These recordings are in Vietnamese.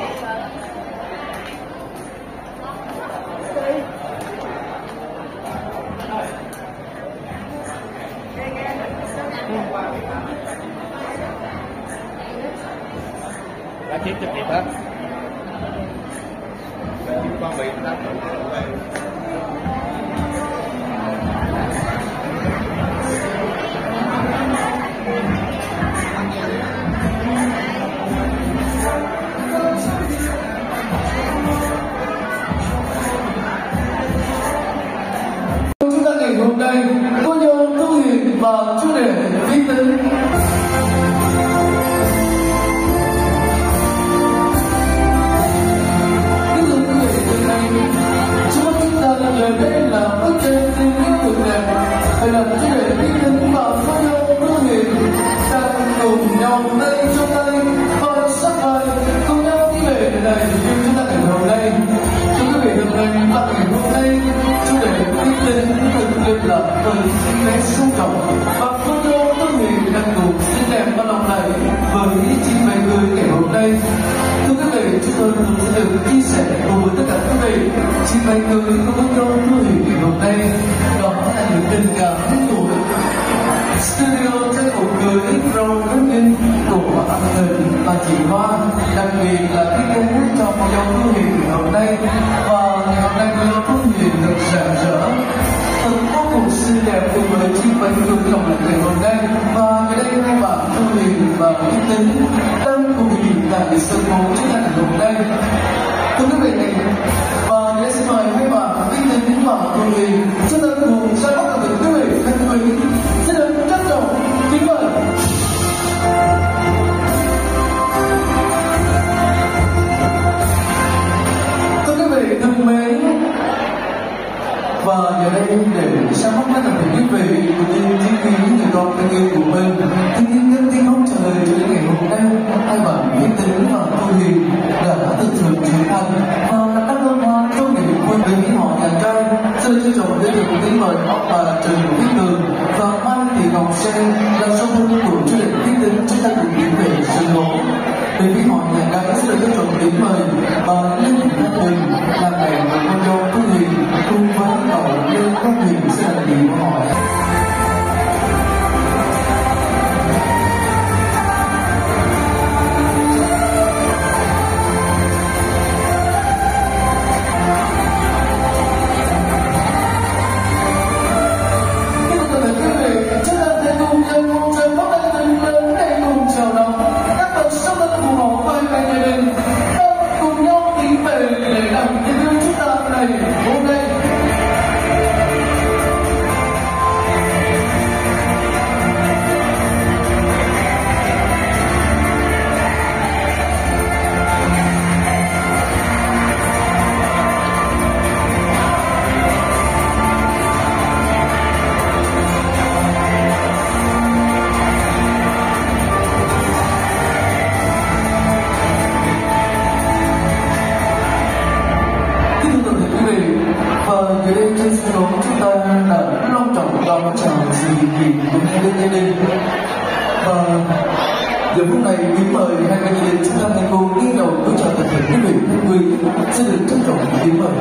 Đã chết cho kịp hết. Con bị đánh chúng ta ngày hôm nay có nhau Thu Hiền và chủ đề vi tính. Lời đây là bức tranh thiên lý tuyệt đẹp, hay là chủ đề bí tính và có nhau Thu Hiền đang cùng nhau tay trong tay, vai sát vai, cùng nhau đi về này như chúng ta ngày hôm nay. Thưa quý vị thân mến, và ngày hôm nay chủ đề bí tính được liệt là bởi sinh bé sung trọng và có nhau Thu Hiền đang cùng xinh đẹp và lòng lạy với chị mẹ người ngày hôm nay. Thưa quý vị, chúng tôi cũng sẽ được chia sẻ cùng với tất cả quý vị chị mẹ người có nhau Thu Hiền ngày hôm nay. Đó là những tình cảm của studio trang phục cưới râu rất ninh của anh Hình và chị Hoa, đặc biệt là cái cô cho cô dâu Thu Hiền ngày hôm nay. Và ngày hôm nay cô dâu Thu Hiền được rạng rỡ thật vô cùng xinh đẹp cùng với chị mẹ người lòng lại ngày hôm nay. Và ngày đây hai bạn Thu Hiền và Bí Tính đang cùng nhìn tại sân khấu chúng ta ngày hôm nay. Thưa quý vị, và để xin mời hai bạn Bí Tính và Thu Hiền chúng ta cùng ra mắt từ quý vị thân quý. Xin được trân trọng kính mời. Thưa quý vị thân mến, và giờ đây để ra mắt tất cả quý vị cũng như chứng kiến người con thân yêu của mình, thân yêu nhất tiếng khóc trả lời cho đến ngày hôm nay, hai bạn Bí Tính và Thu Hiền đã tự thượng trưởng thành và đã đăng hoa cho ngày vui với họ nhà trai. Xin trân trọng giới thiệu kính mời ông bà Trần Viết Tường và Mai Thị Ngọc Sen là song thân của chủ đề Bí Tính chúng ta cùng tiến về sân khấu. Về phía họ nhà gái xin trân trọng kính mời bà Lê Thị Thanh Huyền là mẹ của con dâu Thu Hiền cùng với cậu Lê Quang Huyền sẽ là điều của họ. Giờ phút này kính mời hai bên gia đình chúng ta hãy cùng đi đầu với chào tập thể quý vị thân quý. Xin được trân trọng kính mời.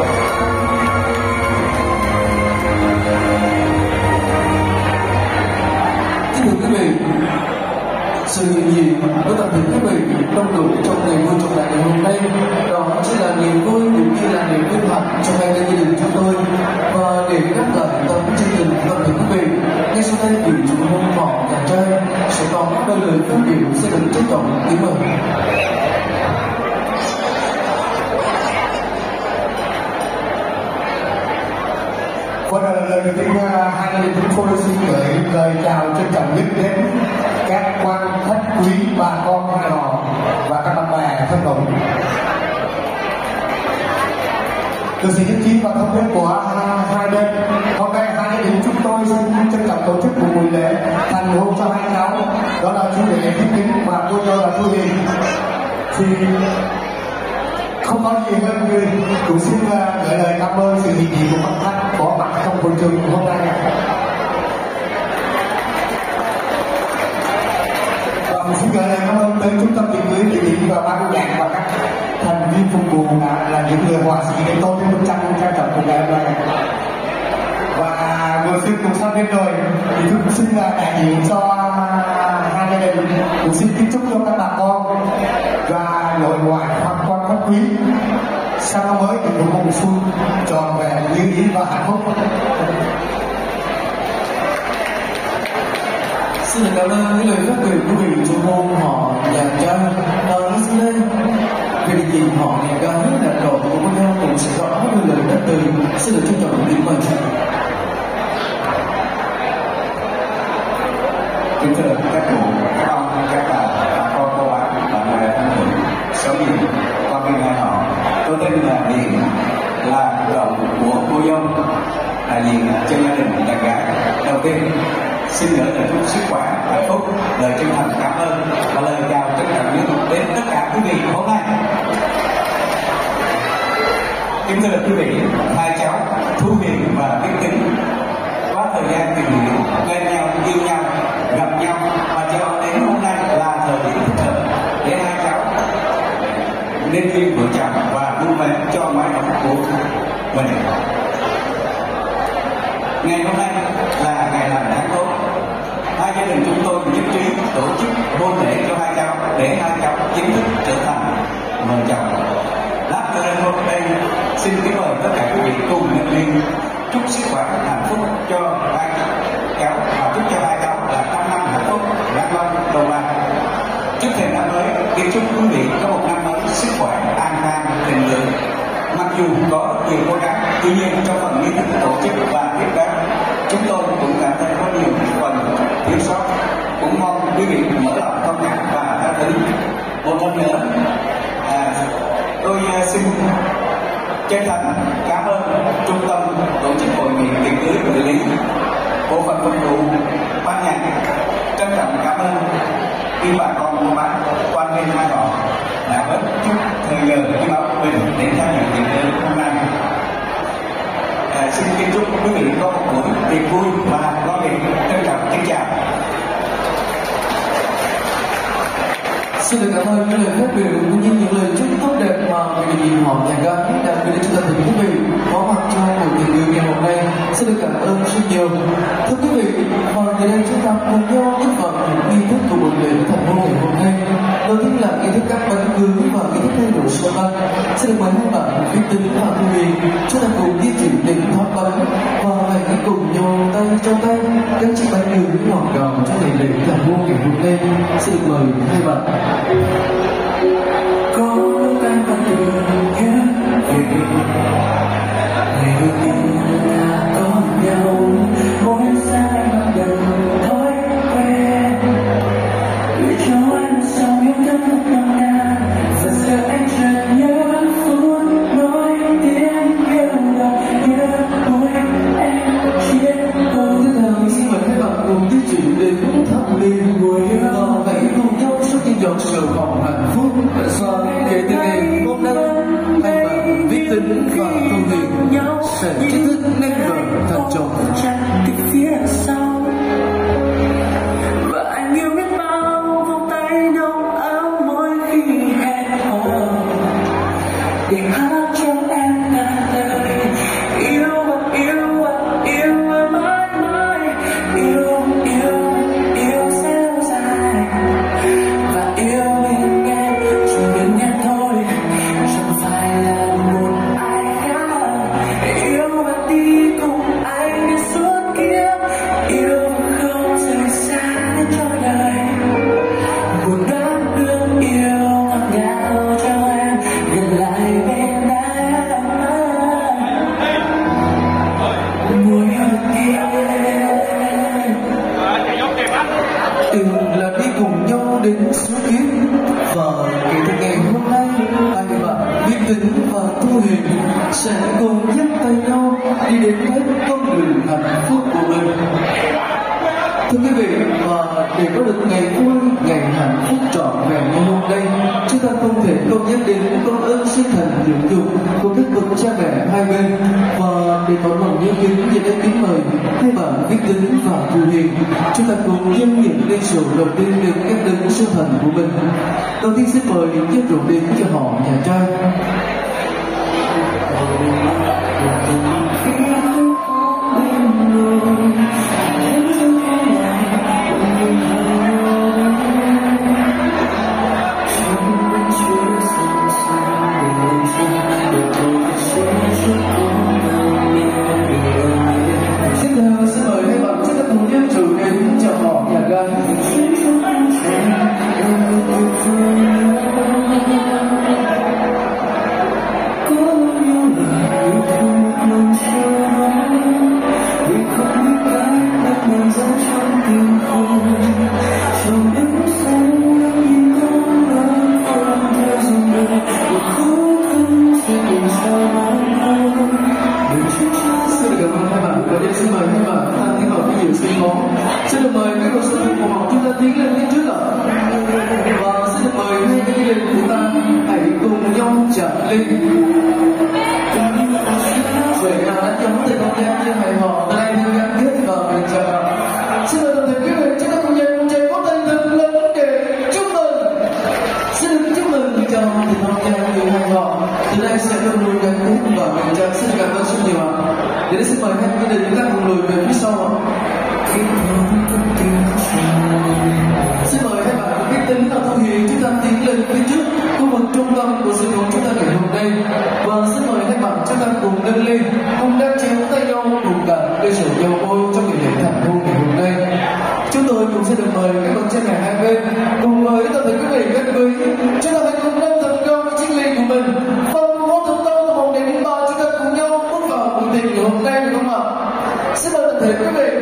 Kính thưa quý vị, sự hiện diện của tập thể quý vị đông đủ trong ngày vui trọng đại ngày hôm nay, đó chính là niềm vui cũng như là niềm vinh hạnh cho hai bên gia đình chúng tôi. Và để đáp lại tấm chân tình của tập thể quý vị, ngay sau đây vị chủ hôn họ nhà trai sẽ có đôi lời phát biểu sẽ được trân trọng kính mời. Và lời đầu tiên hai gia đình chúng tôi xin gửi lời chào trân trọng nhất đến các quan khách quý, bà con hai họ và các bạn bè thân hữu. Từ sự nhất trí và thống nhất của hai bên, hôm nay hai gia đình chúng tôi xin trân trọng tổ chức một buổi lễ thành hôn cho hai cháu, đó là chú rể Bí Tính và cô dâu là Thu Hiền. Thì không có gì hơn người cũng xin gửi lời cảm ơn sự hiện diện của các khách có mặt trong hội trường hôm nay. Và một Xin gửi lời cảm ơn tới trung tâm tiệc cưới địa điểm và ban tổ nhạc và các thành viên phục vụ là những người họa sĩ để tô thêm bức tranh trang trọng của ngày hôm nay. Và vừa xin cùng sang bên rồi thì tôi cũng xin đại diện cho hai gia đình cũng xin kính chúc cho các bà con và nội ngoại hoặc quan khách quý sang năm mới thì cũng mùa xuân tròn vẹn như ý và hạnh phúc. Xin cảm ơn những lời phát biểu của vị chủ môn họ dành cho Leslie lên. Vì địa điểm họ nhà ga rất là độ của con nhau cũng sẽ có đôi lời đã từ. Xin được trân trọng điểm mời. Kính thưa các cụ, các ông, các bà con, cô bác, bạn bè thân hữu, số gì, quan viên hai họ. Tôi tên là Điền, là vợ của cô dâu, đại diện cho gia đình đàn gái. Đầu tiên, xin gửi lời chúc sức khỏe, hạnh phúc, lời chân thành cảm ơn và lời chào chân thành nhất đến tất cả quý vị hôm nay. Kính thưa quý vị, hai cháu Thu Hiền và Viết Tính qua thời gian tìm hiểu, quen nhau, yêu nhau, gặp nhau và cho đến hôm nay là thời điểm thích hợp để hai cháu nên duyên vợ chồng và vui vẻ cho mái ấm của mình. Ngày hôm nay là ngày làm tháng tốt. Hai gia đình chúng tôi nhất trí tổ chức hôn lễ cho hai cháu để hai cháu chính thức trở thành vợ chồng. Lát nữa hôm nay xin kính mời tất cả quý vị cùng nhân viên chúc sức khỏe hạnh phúc cho hai cháu và chúc cho hai cháu là trăm năm hạnh phúc lạc long đầu bạc. Trước thềm năm mới, kính chúc quý vị có một năm mới sức khỏe an khang thịnh vượng. Mặc dù có nhiều cố gắng, tuy nhiên trong phần nghi thức tổ chức và tiếp đón, chúng tôi cũng cảm thấy có nhiều phần thiếu sót. Cũng mong quý vị mở lòng thông cảm và tha thứ. Một lần nữa, tôi xin chân thành cảm ơn trung tâm tổ chức hội nghị tiệc cưới xử lý, bộ phận phục vụ, ban nhạc. Trân trọng cảm ơn quý bà con cô bác, quan viên hai họ đã bớt chút thời giờ quý báu của mình để tham dự tiệc cưới hôm nay. Xin kính chúc quý vị có một buổi tiệc vui và ngon miệng. Trân trọng kính chào. Xin được cảm ơn những lời phát biểu cũng như những lời chúc tốt đẹp mà vị địa điểm họ nhà ga đã gửi đến cho tất cả quý vị có mặt trong buổi tiệc cưới ngày hôm nay. Xin được cảm ơn rất nhiều. Thưa quý vị, và giờ đây chúng ta cùng nhau bước vào nghi thức của buổi lễ thành hôn ngày hôm nay. Đầu tiên là nghi thức cắt bánh cưới và nghi thức thay đổi số băng. Xin được mời hai bạn Viết Tính và Thu Hiền chúng ta cùng di chuyển đến thoát bánh và hãy cùng nhau tay trong tay các chiếc bánh cưới ngọt ngào trong ngày lễ thành hôn ngày hôm nay. Xin được mời hai bạn. Có lúc anh vẫn thường nhớ về ngày đầu tiên ta có nhau, mỗi sáng anh bắt đầu thói quen gửi cho anh sau những thức nồng nàn. Và giờ anh chợt nhớ phút nói tiếng yêu đầu, nhớ môi em chiếc câu Tiếp theo xin mời các bạn cùng di chuyển đến tháp lên ngồi và hãy cùng nhau xuất hiện giọt sầu hồng hạnh phúc. Và kể từ ngày hôm nay, hai bạn Viết Tính và Thu Hiền sẽ chính thức nên vợ thành chồng. từ phía sau và anh yêu biết bao vòng tay nồng ấm mỗi khi hẹn hò để hát cho em cả đời yêu và yêu và yêu và mãi mãi yêu yêu yêu sẽ lâu dài và yêu bên em chỉ bên em thôi, chẳng phải là một ai khác. Yêu và đi cùng anh đến suốt kiếp, yêu và không rời xa đến cho đời. Một đám hương yêu ngọt ngào cho em gần lại bên em. Mùa yêu kia Từng là đi cùng nhau đến suốt kiếp và kể từ ngày hôm nay, hai bạn Viết Tính và Thu Hiền sẽ cùng dắt tay nhau đi đến hết con đường hạnh phúc của mình. Thưa quý vị, và để có được ngày vui, ngày hạnh phúc trọn vẹn như hôm nay, chúng ta không thể không nhắc đến công ơn sinh thành dưỡng dục của các bậc cha mẹ hai bên. Và để có lòng yêu kính về đây kính mời hai bạn Viết Tính và Thu Hiền, chúng ta cùng dâng những ly rượu đầu tiên đến các đấng sinh thành của mình. Đầu tiên xin mời dâng rượu đến cho họ nhà trai. Xin được mời các đồ sư của họ chúng ta tiến lên phía trước ạ. Và xin được mời hai cái gia đình của ta hãy cùng nhau chạm ly. Vậy là đã chấm từ không gian như hài hòa nay theo gắn kết và bình chào. Xin mời toàn thể quý vị chúng ta cùng dành một tràng pháo tay thật lớn để chúc mừng. Xin được chúc mừng cho từ không gian như hài hòa. Từ đây sẽ luôn luôn gắn kết và bình chào. Xin cảm ơn rất nhiều ạ. Để đây xin mời hai gia đình chúng ta cùng lùi về phía sau ạ. Xin mời hai bạn Viết Tính và Thu Hiền chúng ta tiến lên phía trước khu vực trung tâm của sân khấu chúng ta ngày hôm nay. Và xin mời hai bạn chúng ta cùng nâng lên, cùng đeo chéo tay nhau, cùng cả ly rượu nhau ôi trong ngày lễ thành hôn ngày hôm nay. Chúng tôi cũng sẽ được mời các con trên ngày hai bên cùng với toàn thể quý vị các quý, chúng ta hãy cùng nâng thật cao cái chiếc ly của mình. Và cùng hô thật to từ 1 đến 3 chúng ta cùng nhau bước vào buổi tiệc ngày hôm nay được không ạ? Xin mời toàn thể quý vị.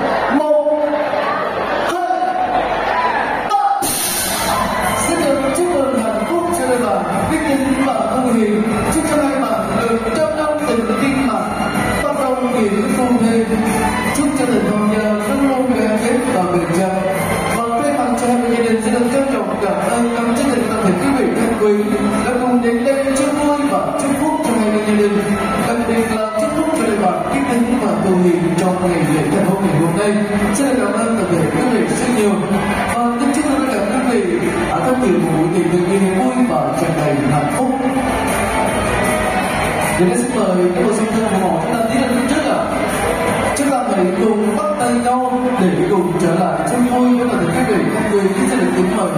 Viết Tính và Thu Hiền chúc cho hai bạn được trong năm tình viên mãn, bắt đầu kỳ phu thê, chúc cho tình hôn nhân luôn luôn gắn kết và bền chặt. Và thay mặt cho hai gia đình xin được trân trọng cảm ơn các chân tình toàn thể quý vị thân quý đã cùng đến đây chúc vui và chúc phúc cho hai gia đình, đặc biệt là chúc phúc cho hai bạn Viết Tính và Thu Hiền trong ngày lễ thành hôn ngày hôm nay. Xin được cảm ơn toàn thể quý vị rất nhiều. Và kính chúc tất cả quý vị ở trong nhiều buổi tiệc tự nhiên vui và tràn đầy hạnh phúc. Để xin mời các bộ sinh thân của họ chúng ta tiến lên phía trước ạ. Chúng ta hãy cùng bắt tay nhau để cùng trở lại chung vui với toàn thể quý vị các người sẽ được kính mời.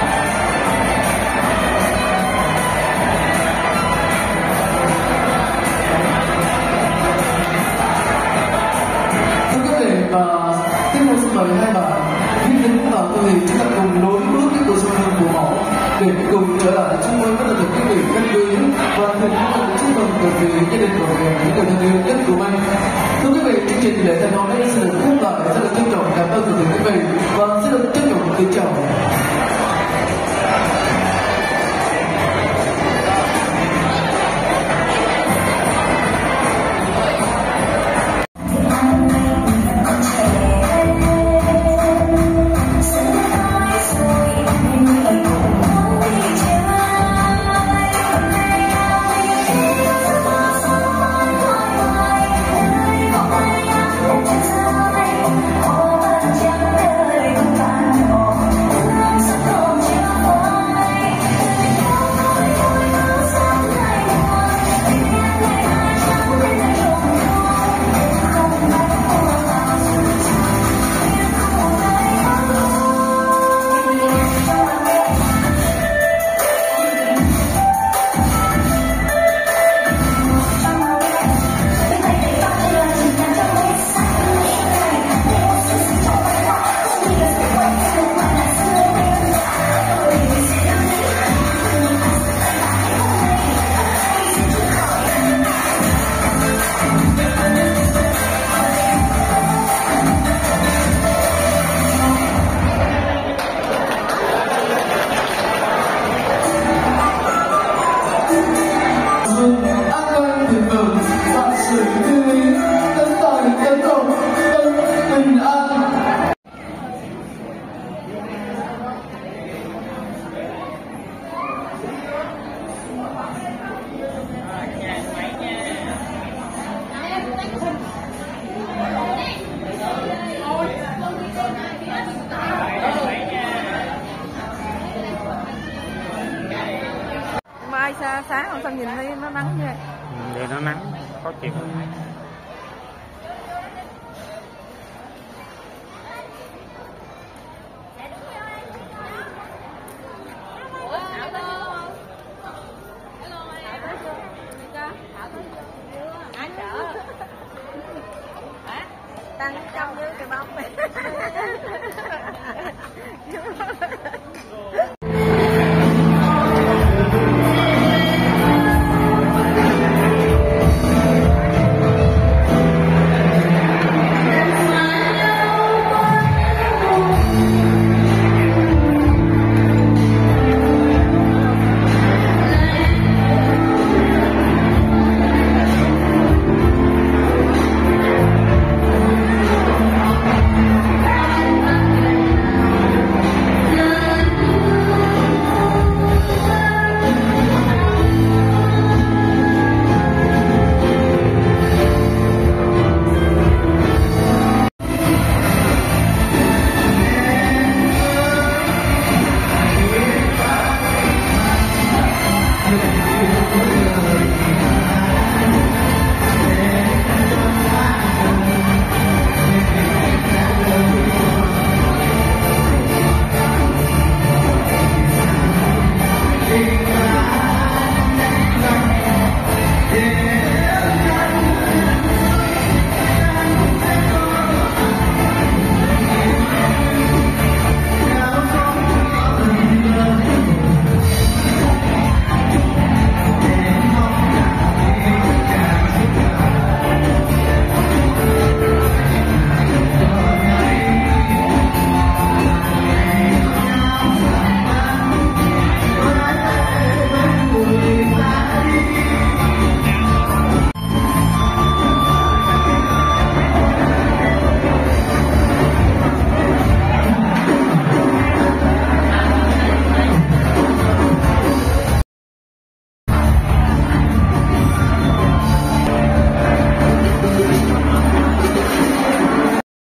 Thưa quý vị, và tiếp theo xin mời hai bạn Viết Tính và Thu Hiền chúng ta cùng nối bước cái cuộc sống của họ để cùng trở lại chung vui với toàn thể quý vị các quý và cùng chúc mừng từ phía gia đình của những người thân yêu nhất của mình. Thưa quý vị, chương trình lễ thành hôn đã xin được khép lại, rất là trân trọng cảm ơn từ quý vị và xin được trân trọng kính chào. Hãy subscribe cho kênh Ghiền Mì Gõ để không bỏ lỡ những video hấp dẫn. sáng không sao nhìn đi nó nắng như vậy. Vậy nó nắng khó chịu. Tăng trong như cái bông này.